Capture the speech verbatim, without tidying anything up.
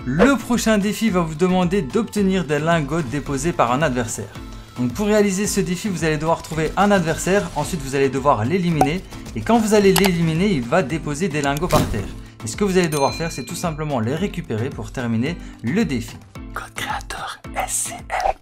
Le prochain défi va vous demander d'obtenir des lingots déposés par un adversaire. Donc pour réaliser ce défi, vous allez devoir trouver un adversaire, ensuite vous allez devoir l'éliminer et quand vous allez l'éliminer, il va déposer des lingots par terre. Et ce que vous allez devoir faire, c'est tout simplement les récupérer pour terminer le défi. Code créateur S C M.